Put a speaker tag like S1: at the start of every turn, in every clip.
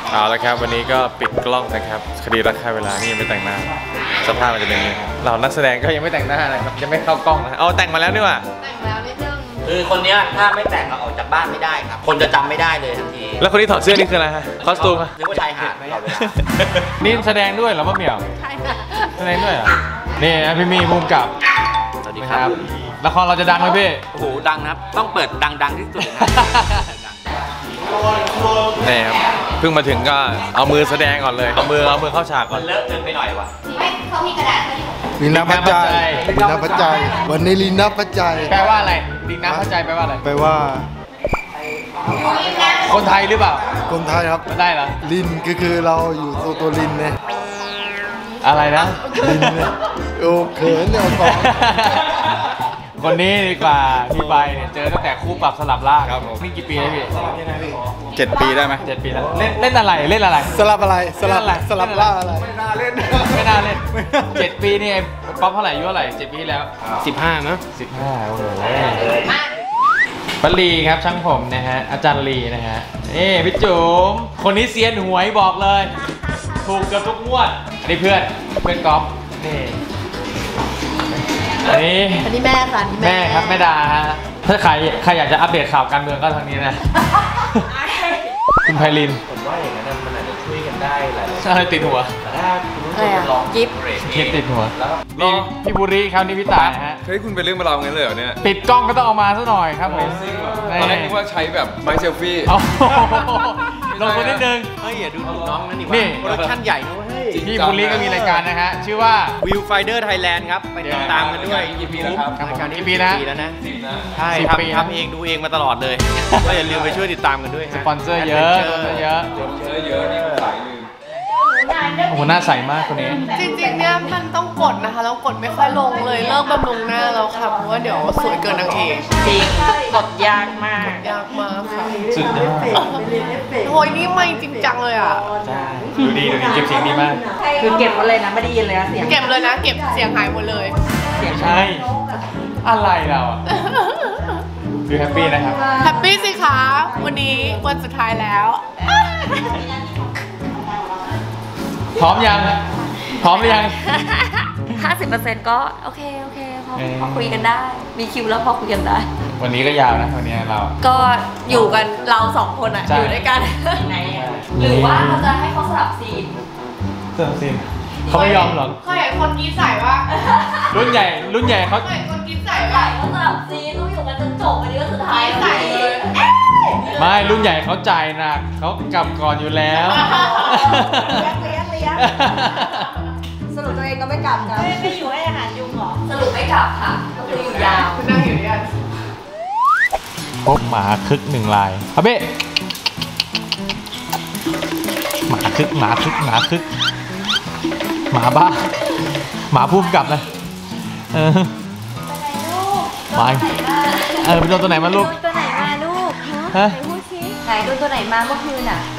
S1: เอาละครับวันนี้ก็ปิดกล้องนะครับคดีรักฆ่าเวลานี่ยังไม่แต่งหน้าสภาพมันจะเป็นอย่างนี้เรานักแสดงก็ยังไม่แต่งหน้านะครับยังไม่เข้ากล้องนะเอาแต่งมาแล้วนี่หว่า
S2: แต่งแล้วนิดนึง
S3: คือคนนี้ถ้าไม่แต่งเราออกจากบ้านไม่ได้ครับคนจะจำไม่ได้เลยทันที
S1: แล้วคนที่ถอดเสื้อนี่คืออะไรฮะคอสตูม
S3: หรือว่าชายหาดตลอดเวลา
S1: นี่แสดงด้วยเหรอมะเหมี่ยว
S2: ใช่ค่ะ
S1: แสดงด้วยเหรอนี่นะพี่มีภูมิกับ
S3: สวัสดีครับ
S1: ละครเราจะดังไหมพี่
S3: โอ้โหดังนะครับต้องเปิดดังที่สุดนะ
S1: นี่ครับเพิ่งมาถึงก็เอามือแสดงก่อนเลยเอามือเข้าฉากก่อน
S3: เลอะเกินไปหน่อยวะ
S2: ไม่เขามีกระดาษ
S4: ลีน่าพัจจัยลีน่าพัจจัยวันนี้ลีน่าพัจจัย
S1: แปลว่าอะไรลีน่าพัจจัยแปลว่าอะไร
S4: แปลว่า
S1: คนไทยหรือเปล่า
S4: คนไทยครับ
S1: ไม่ได้เหรอ
S4: ลินคือเราอยู่ตัวลินเนี่ย
S1: อะไรนะ
S4: ลินเนี่ยโอ้เขินเนี่ยก่อน
S1: คนนี้ดีกว่าพี่ใบเนี่ยเจอตั้งแต่คู่ปรับสลับล่างครับนี่กี่ปีแล้วพี่
S4: 7 ปีได้ไหม
S1: 7 ปีแล้วเล่นอะไร
S4: สลับอะไรสลับล่าอะไรไม่น่าเล่น
S1: 7 ปีนี่ป๊อปเท่าไหร่อายุเท่าไหร่7 ปีแล้ว
S4: 15นะ
S1: 15โอ้โหปลีครับช่างผมนะฮะอาจารย์ลีนะฮะนี่พี่จุ๋มคนนี้เซียนหวยบอกเลยถูกเกือบทุกงวดอันนี้เพื่อนก๊อฟนี่อันนี้
S2: แม่ค่ะ
S1: แม่ครับแม่ดาฮะถ้าใครอยากจะอัปเดตข่าวการเมืองก็ทางนี้นะคุณไพลิน
S3: ผมว่าอย่างนั้นมันอาจจะช่วยกันได้หลาย
S1: อะไรติดหัว
S2: กิฟ
S1: ติดหัวนี่พี่บุรีครับนี่พี่ตายฮะ
S5: เฮ้ยคุณเป็นเรื่องมาเรางั้นเลยเหรอเนี่ย
S1: ปิดกล้องก็ต้องเอามาซะหน่อยครับผม
S5: ตอนแรกนึกว่าใช้แบบไม้เซลฟี่
S1: ลงตัวนิดนึง
S3: เฮ้ยอย่าดูถูกน้องนั่นนี่โปรดักชั่นใหญ่นะเว้ย
S1: พี่บุรีก็มีรายการนะฮะชื่อว่า
S3: View Finder Thailand ครับไปติดตามกันด้วย
S5: กี่ปีแล้วครับ
S1: กี่ปีนะ
S3: แล้วนะ
S5: 10นะ
S3: ใช่ทำเองดูเองมาตลอดเลยก็อย่าลืมไปช่วยติดตามกันด้วย
S1: สปอนเซอร์เยอะ
S5: นี่สายลืม
S1: โอ้โหหน้าใสมากคนนี้
S2: จริงๆเนี่ยมันต้องกดนะคะแล้วกดไม่ค่อยลงเลยเลิกบำรุงหน้าแล้วค่ะเพราะว่าเดี๋ยวสวยเกินนางเอก
S6: จริงกดยากมาก
S2: ค่ะ
S1: สุดยอด
S2: โอ้ยนี่ไม่จริงจังเลยอ่ะ
S1: ใช่ดูดีเก็บเสียงดีมาก
S6: คือเก็บหมดเลยนะไม่ได้ยินเลยนะเสียง
S2: เก็บเลยนะเก็บเสียงหายหมดเลย
S1: ใช่อะไรเราดูแฮปปี้นะครับ
S2: แฮปปี้สิคะวันนี้วันสุดท้ายแล้ว
S1: พร้อมหรือยัง
S6: 50%ก็โอเคพอคุยกันได้มีคิวแล้วพอคุยกันได้
S1: วันนี้ก็ยาวนะวันนี้เรา
S6: ก็อยู่กันเรา2 คนอ่ะอยู่ด้วยกันหรือว่าเราจะให้เขาสลับซีน
S1: เขาไม่ยอมหรอก
S2: เขาเห็นคนกี้ใส่ว่า
S1: รุ่นใหญ่เขา
S2: เห็นคนกี้ใส่ว่า
S6: เขาสลับซีนต้องอยู่กันจนจบอันนี้ก็สุดท้าย
S2: ใส่เลย
S1: ไม่รุ่นใหญ่เขาจ่ายหนักเขากลับก่อนอยู่แล้ว
S6: เลี้ยงสรุปตัวเองก็ไม่กลับกันไม่อยู่ให้อาหารยุงหรอสรุปไม่กลับค่ะก็คืออยู่ยาว
S2: คุณนั่งอยู่ด้วยกัน
S1: พบหมาคึก1 ลายครับเบ้หมาคึกหมาบ้าหมาพุ่มกลับเลยไปไปโดนตัวไหนมาลูก
S6: ตัวไหนมาลูกฮะพูดสิไหนโดนตัวไหนมาเมื่อคืนอ่ะ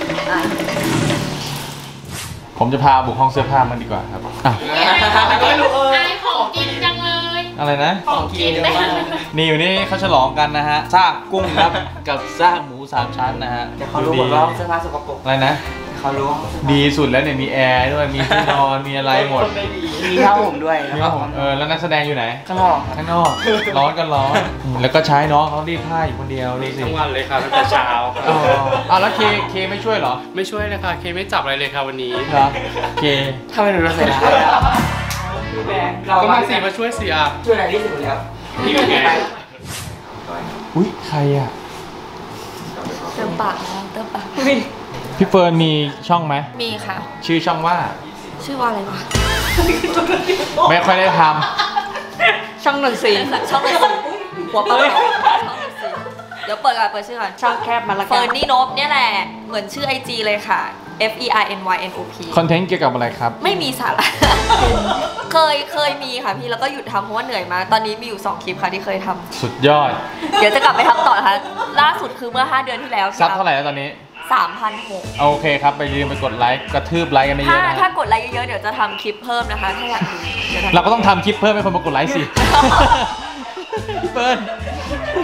S1: ผมจะพาบุกห้องเสื้อผ้ามันดีกว่าครับ
S2: ไอของกินจังเลย
S1: อะไรนะ
S2: ของกิน
S1: นี่อยู่นี่เขาฉลองกันนะฮะซากกุ้งครับกับซากหมู3 ชั้นนะฮะ
S3: เดี๋ยวเขารู้หมดว่าเสื้อผ้าสกปรก
S1: อะไรนะ
S3: เขารู้
S1: ดีสุดแล้วเนี่ยมีแอร์ด้วยมีที่นอนมีอะไรหมด
S3: มีผ้าห่มด้วย
S1: แล้วนักแสดงอยู่ไหน
S3: ข้างนอก
S1: ร้อนกันร้อนแล้วก็ใช้น้องเขารีดผ้าอยู่คนเดียวนี่สิ
S5: ทั้งวันเลยค่ะตั้งแต่เช้า
S1: แล้วเคไม่ช่วยเหรอ
S5: ไม่ช่วยเลยค่ะเคไม่จับอะไรเลยค่ะวันนี้
S1: ครับเค
S3: ถ้าไม่รู้เราใส่ร้าย
S5: ก็มาสิมาช่วยสิ
S3: ช่วยอะไรที่สุดแล้ว
S5: นี่ไง
S1: อุ้ยใคร
S6: เติมปาก
S1: พี่เฟิร์นมีช่องไหม
S6: มีค่ะ
S1: ชื่อช่องว่า
S6: อะไรวะ
S1: ไม่ค่อยได้ท
S6: ำช่อง14หัวปลาเดี๋ยวเปิดชื่อก่อนช่องแคบมาละกันเฟิร์นนี่นบเนี่ยแหละเหมือนชื่อ IG เลยค่ะ FERNYNOP
S1: คอนเทนต์เกี่ยวกับอะไรครับ
S6: ไม่มีสาระเคยมีค่ะพี่แล้วก็หยุดทำเพราะว่าเหนื่อยมากตอนนี้มีอยู่2 คลิปค่ะที่เคยทำ
S1: สุดยอด
S6: เดี๋ยวจะกลับไปทำต่อค่ะล่าสุดคือเมื่อ5 เดือนที่แล้ว
S1: ซับเท่าไหร่แล้วตอนนี้
S6: 3,600
S1: โอเคครับไปลืมไปกดไลค์กระทืบไลค์กันเยอะ
S6: ถ้ากดไลค์เยอะๆเดี๋ยวจะทำคลิปเพิ่มนะคะถ้าอยากดู
S1: เราก็ต้องทำคลิปเพิ่มให้คนมากดไลค์สิเฟิร์น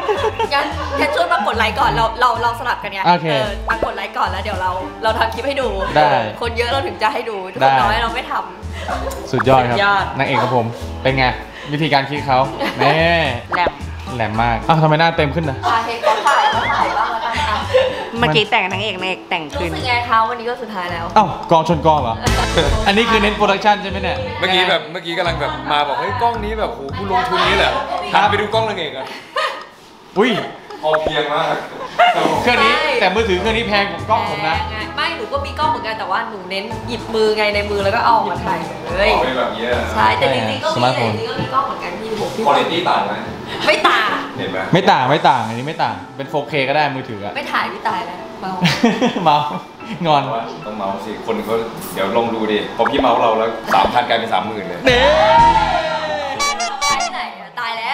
S6: งั้นช่วยมากดไลค์ก่อนเราสลับกันไง
S1: โอเค
S6: มากดไลค์ก่อนแล้วเดี๋ยวเราทำคลิปให้ดู
S1: ได้
S6: คนเยอะเราถึงจะให้ดูคนน้อยเราไม่ท
S1: สุดยอดครับ
S6: สุดยอด
S1: นางเอกของผมเป็นไงวิธีการคิดเขาแม่
S6: ำแหลม
S1: แหลมมากอ้าวทำไมหน้าเต็มขึ้นนะ
S6: เห็นเขาถ่ายบ้างแล้วกันอ่ะ
S7: เมื่อกี้แต่งนางเอกแต่ง
S6: รู้
S7: คืน
S6: สึกไงคะวันนี้ก็สุดท้ายแล้ว
S1: อ้าวกองชนกองเหรอ อันนี้คือเน้นโปรดักชันใช่ไหมเนี่ย
S8: เมื่อกี้กำลังแบบมาบอกเฮ้ยกล้องนี้แบบโหกูลงทุนนี้แหละหันไปดูกล้องนางเอกอะ
S1: อุ้ย
S8: พอเพียงมาก
S1: เครื่องนี้แต่มือถือเครื่องนี้แพงกว่ากล้องผมนะ
S6: ไม่หนูก็มีกล้องเหมือนกันแต่ว่าหนูเน้นหยิบมือไงในมือแล้วก็เอามาถ่ายเลย
S8: เอาไปแบบนี้
S6: ใช่แต่จริงๆก็
S1: ส
S6: มี
S1: มาร์ทโฟ
S6: แต่
S1: น
S6: จริงๆก็มีกล้องเหมือนกันที่ผมพี่
S8: คุณภาพต่างไหม
S6: ไม่ต่าง
S8: เห็นไหม
S1: ไม่ต่างอันนี้ไม่ต่างเป็น 4K ก็ได้มือถืออะ
S6: ไม่ถ่ายที่ตายแล้วเมา
S1: เมางอน
S8: ต้องเมาส์สิคนเขาเดี๋ยวลองดูดิพอพี่เมาส์เราแล้ว 3,000 กลายเป็น 30,000 เลย
S1: เน่
S6: ตายที่ไหนอะตายแล้ว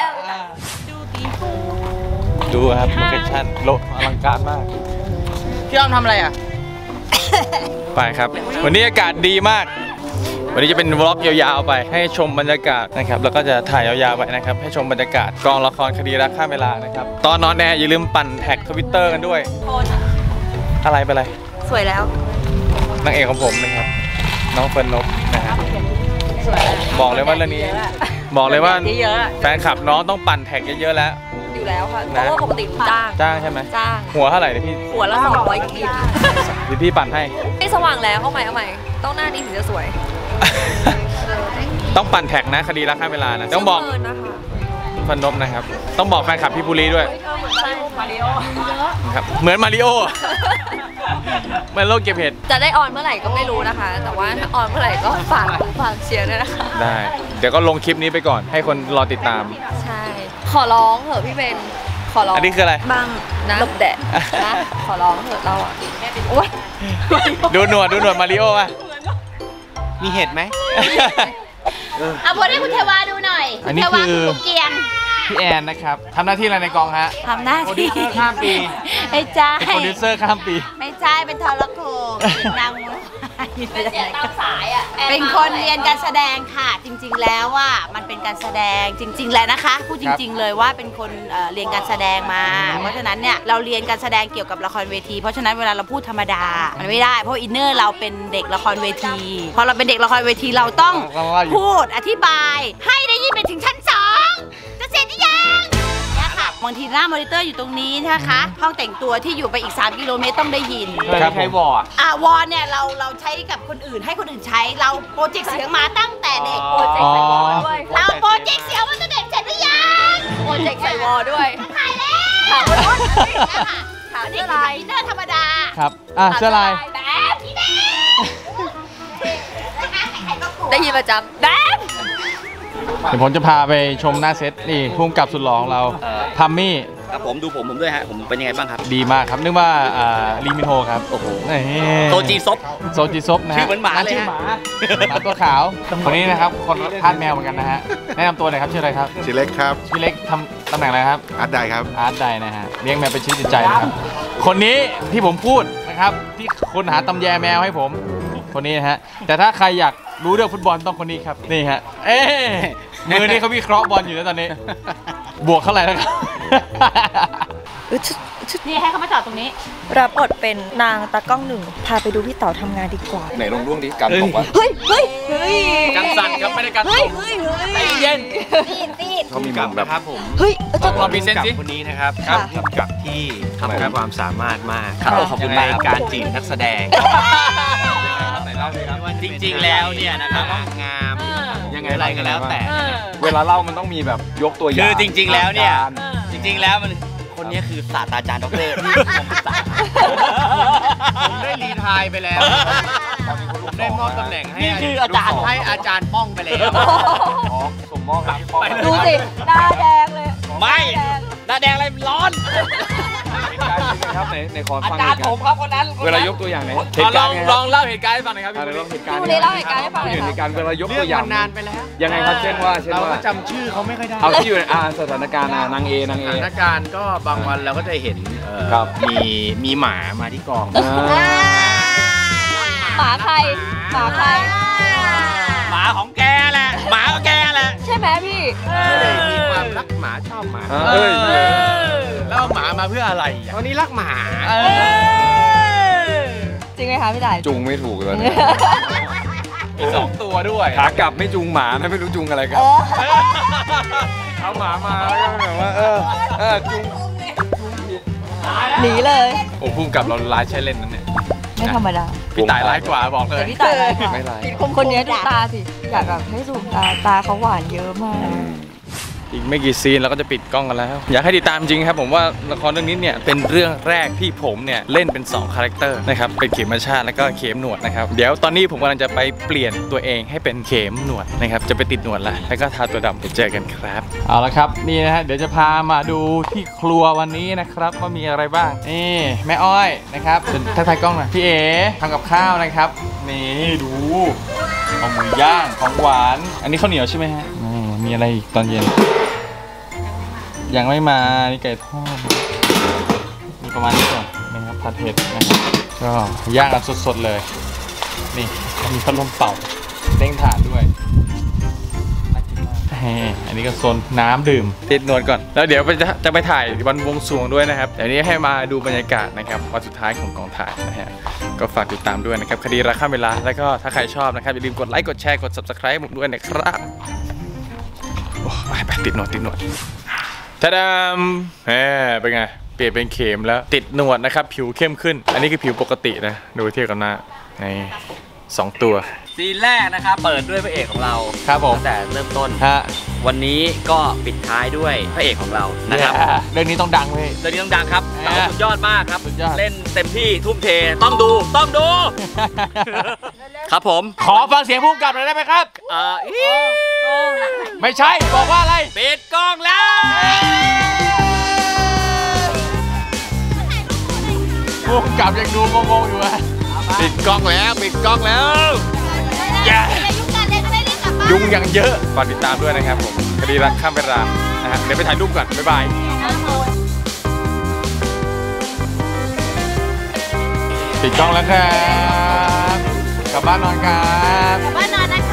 S1: ดูครับโลเคชั่นโลอลังการมาก
S7: พี่อ้อมทำอะไรอ่ะ
S1: ไปครับ วันนี้อากาศดีมาก วันนี้จะเป็นวล็อกยาวๆไปให้ชมบรรยากาศนะครับแล้วก็จะถ่ายยาวๆไปนะครับให้ชมบรรยากาศกองละครคดีรักข้ามเวลานะครับตอนนอนแน่อย่าลืมปั่นแท็กทวิตเตอร์กันด้วย
S6: โทษนะ
S1: อะไรไปเลย
S6: สวยแล้ว
S1: นางเอกของผมนะครับน้องเฟิร์นนบนะฮะบอกเลยว่าเรื่องนี้บอกเลยว่า
S6: เยอะ
S1: แฟนคลับน้องต้องปั่นแท็กเยอะๆแล้ว
S6: ๆอยู่แล้วค่ะเพราะว่าปกติหนูจ้าง
S1: จ้างใช่ไหม
S6: จ้าง
S1: หัวเท่าไหร่เดี๋ยวพี่
S6: หัวละ200กิน
S1: เดี๋ยวพี่ปั่นให้
S6: ไม่สว่างแล้วเอาใหม่ต้องหน้านี้ถึงจะสวย
S1: ต้องปั่นแท็กนะคดีรักข้ามเวลานะต้องบอก
S6: ชื่เฟิร์นนะคะ
S1: เฟิร์นนบนะครับต้องบอกแฟนคลับพี่บุรีด้วย
S6: ใช่มาริโอ
S1: ครับเหมือนมาริโอ เหมันโลกเก็บเห็ด
S6: จะได้ออนเมื่อไหร่ก็ไม่รู้นะคะ แต่ว่าถ้าออนเมื่อไหร่ก็ฝากเชียร์ด้วยนะคะ
S1: ได้ เดี๋ยวก็ลงคลิปนี้ไปก่อนให้คนรอติดตาม
S6: ใช่ ขอร้องเถอะพี่เบนขอร้อง
S1: อันนี้คืออะไร
S6: บ้างนะหลบแดดนะขอร้องเถอะเราอ่ะโอ๊ย
S1: ดูหนวดมาริโอป่ะ
S3: มีเห็ดไหม
S7: เอาบทให้คุณเทวาดูหน่อย
S1: อันนี้
S7: เทวา
S1: คือ
S7: คุณเกียง
S1: พี่แอนนะครับทำหน้าที่อะไรในกองฮะ
S7: ทำหน้า
S1: โปรดิว
S7: ที่
S1: เซอร์ข้ามปี
S7: ไม่ใช่
S1: เป็นโปรดิวเซอร์ข้ามปี
S7: ไม่ใช่เป็นทรโขงนางมวย
S6: เสียงตามสายอ่ะ
S7: เป็นคนเรียนการแสดงค่ะ จริง ๆ แล้วว่ามันเป็นการแสดงจริง ๆ แหละนะคะพูดจริง ๆ เลยว่าเป็นคนเรียนการแสดงมา เพราะฉะนั้นเนี่ยเราเรียนการแสดงเกี่ยวกับละครเวที เพราะฉะนั้นเวลาเราพูดธรรมดามันไม่ได้เพราะอินเนอร์เราเป็นเด็กละครเวทีพอเราเป็นเด็กละครเวทีเราต้องพูดอธิบาย ให้ได้ยินไปถึงชั้น2จะเสร็จหรือยังเนี่ยค่ะบางทีหน้ามอนิเตอร์อยู่ตรงนี้นะคะห้องแต่งตัวที่อยู่ไปอีก3 กิโลเมตรต้องได้ยิน
S1: ครับผม
S7: วอลเนี่ยเราใช้กับคนอื่นให้คนอื่นใช้เราโปรเจกต์เสียงมาตั้งแต่เด็ก
S6: โปรเจกต์ใส่วอลด้วย
S7: เราโปรเจกต์เสียงมาตั้งแต่เด็กเสร็จหรือยัง
S6: โปรเจกต์ใส่วอลด้วย
S7: ถ่ายแล้ว
S6: ถามว่า
S7: ถามนี่คืออินเนอร์ธรรมดา
S1: ครับเสื้อลาย
S7: แบบนี้แน่
S6: ได้ยินประจำแดม
S1: เดี๋ยวผมจะพาไปชมหน้าเซตนี่พุ่มกับสุดหล่อของเราทัมมี่
S3: ครับผมดูผมด้วยฮะผมเป็นยังไงบ้างครับ
S1: ดีมากครับนึกว่าลีมินโฮครับโอ้โห
S3: โตจีซบ
S1: โซจิซบนะฮะ
S3: ชื่อเหมือนหมาเลย
S1: ชื่อ
S3: ฮะ
S1: หมาตัวขาวคนนี้นะครับคนทาสแมวเหมือนกันนะฮะแนะนำตัวหน่อยครับชื่ออะไรครับ
S4: ชื่อเล็กครับ
S1: พี่เล็กทำตำแหน่งอะไรครับ
S4: อาร์ตไดครับ
S1: อาร์ตไดนะฮะเลี้ยงแมวเป็นชีวิตจิตใจนะครับคนนี้ที่ผมพูดนะครับที่คนหาตำแยแมวให้ผมคนนี้นะฮะแต่ถ้าใครอยากรู้เรื่องฟุตบอลต้องคนนี้ครับนี่ฮะมือนี่เขาวิเคราะห์บอลอยู่แล้วตอนนี้ บวกเท่าไหร่แล้วครับ
S7: นี่ให้เขามาจอดตรงนี้
S9: รับบทเป็นนางตากล้องหนึ่งพาไปดูพี่เต๋าทำงานดีกว่า
S8: ไหนลองร่วงดิการบอกว่า
S9: เฮ้ยเฮ้ยเฮ้ย
S1: กันสั่นครับไม่ได้กันตกใจเย็น
S9: ตีด
S8: เขามีมุมแบบ
S3: ครับผม
S9: เฮ้ยจะ
S1: ลองพรีเซนต์สิ
S3: คนนี้นะครับ
S9: ครับ
S3: ผู้กำกับที่มีความสามารถมาก
S9: ครับขอบคุณมาก
S3: ในการจีบนักแสดง จริงๆแล้วเนี่ยนะครับงามยังไงอะไรก็แล้วแต่
S8: เวลาเล่ามันต้องมีแบบยกตัวอย่าง
S3: คือจริงๆแล้วเนี่ยจริงๆแล้วมันคนนี้คือศาสตราจารย์ดรที่ผมศึกษาผมได้รีไทายไปแล้วผมได้มอบตำแหน่งให้อาจารย์ป้องไปแล้ว
S8: ส่งมอบครับ
S9: ดูสิหน้าแดงเลย
S3: ไม่หน้าแดงอะไรร้อน
S8: ครับในขอ
S3: อา
S8: ฟัง
S3: จารย์ผมครับคนนั้น
S8: เวลายกตัวอย่างไหน
S1: ลองเล่าเหตุการณ์ให้ฟังหน่อยครับ
S8: ลองเหตุการณ์
S9: ดูเลยเล่าเหตุการณ์ให้ฟังหน่อย
S8: เห
S9: ค่ะ
S8: ตุการณ์เวลายก
S3: เรื่
S8: ตั
S3: อง
S8: วอย่าง
S3: มันนานไปแล้ว
S8: ยังไงครับเช่นว่า
S3: เราก็จำชื่อเขาไม่ค่อยได้
S8: เอาที่อยู่ในสถานการณ์นางเอนาง
S3: ส
S8: เอ
S3: ถานการณ์ก็บางวันเราก็จะเห็น
S8: ครับ
S3: มีหมามาที่กอง
S9: หมาใครหมาใคร
S3: หมาของแกแหละหมาของแกแหละ
S9: ใช่ไหมพี่
S3: มีความรักหมาชอบหมา
S8: เอ้ย
S1: แล้ว
S3: มาเพื่ออะไรวันนี้รักหมา
S6: จริงไหมคะพี่ต่าย
S8: จูงไม่ถูกเลยเนี่ย
S1: มี2 ตัวด้วย
S8: ขากลับไม่จูงหมานะไม่รู้จูงอะไรกันเอาหมามาแล้วก็แบบว่าจูง
S6: หนีเลย
S1: โอ้พุ่งกับเราร้ายใช่เล่นนั่นเนี่ย
S6: ไม่ธรรมดา
S1: พี่ตายร้ายกว่าบอกเล
S6: แต่
S1: ย
S6: พี่ต่ายอะไรกว่า
S8: ไม่ไร
S6: คนนี้ดูตาสิ อยากแบบให้ซูมตาเขาหวานเยอะมาก
S1: อีกไม่กี่ซีนเราก็จะปิดกล้องกันแล้ว อยากให้ติดตามจริงครับผมว่าละครเรื่องนี้เนี่ยเป็นเรื่องแรกที่ผมเนี่ยเล่นเป็น2 คาแรคเตอร์นะครับเป็นเขมชาติแล้วก็เขมหนวดนะครับเดี๋ยวตอนนี้ผมกำลังจะไปเปลี่ยนตัวเองให้เป็นเขมหนวดนะครับจะไปติดหนวดแล้วก็ทาตัวดำไปเจอกันครับเอาละครับนี่นะฮะเดี๋ยวจะพามาดูที่ครัววันนี้นะครับว่ามีอะไรบ้างนี่แม่อ้อยนะครับทักทายกล้องหน่อยพี่เอ๋ทำกับข้าวนะครับนี่ดูเอาหมูย่างของหวานอันนี้ข้าวเหนียวใช่ไหมฮะมีอะไรอีกตอนเย็นยังไม่มานี่ไก่ทอดมีประมาณนี้ก่อนนะครับผัดเผ็ดนะครับก็ย่างกันสดๆเลยนี่มีพัดลมเป่าเร่งถ่านด้วยอันนี้ก็โซนน้ำดื่มติดนวดก่อนแล้วเดี๋ยวจะไปถ่ายวันบวงสรวงด้วยนะครับเดี๋ยวนี้ให้มาดูบรรยากาศนะครับวันสุดท้ายของกองถ่ายนะฮะก็ฝากติดตามด้วยนะครับคดีรักข้ามเวลาแล้วก็ถ้าใครชอบนะครับอย่าลืมกดไลค์กดแชร์กด subscribe ให้ผมด้วยนะครับไปติดหนวดทาดามเป็นไงเปลี่ยนเป็นเข็มแล้วติดหนวดนะครับผิวเข้มขึ้นอันนี้คือผิวปกตินะดูเทียบกันหน้าใน2 ตัว
S3: ซีนแรกนะครับเปิดด้วยพระเอกของเรา
S1: ครับผม
S3: ตั้งแต่เริ่มต้น
S1: ฮะ
S3: วันนี้ก็ปิดท้ายด้วยพระเอกของเรานะครับ
S1: เรื่องนี้ต้องดังเลย
S3: เรื่องนี้ต้องดังครับเต๋าสุดยอดมากครับ
S1: สุดยอด
S3: เล่นเต็มที่ทุ่มเทต้องดู ครับผม
S1: ขอฟังเสียงผู้กำกับหน่อยได้ไหมครับ
S3: อี๋
S1: ไม่ใช่บอกว่าอะไร
S3: ปิดกล้องแล้ว
S1: ผู้กำกับยังดูงงๆอยู่อะปิดกล้องแล้วยุงยังเยอะฝากติดตามด้วยนะครับผมคดีรักข้ามเวลานะฮะเดี๋ยวไปถ่ายรูปก่อนบ๊ายบายปิดกล้องแล้วครับกลับบ้านนอนครับ
S7: กลับบ้านนอนนะคะ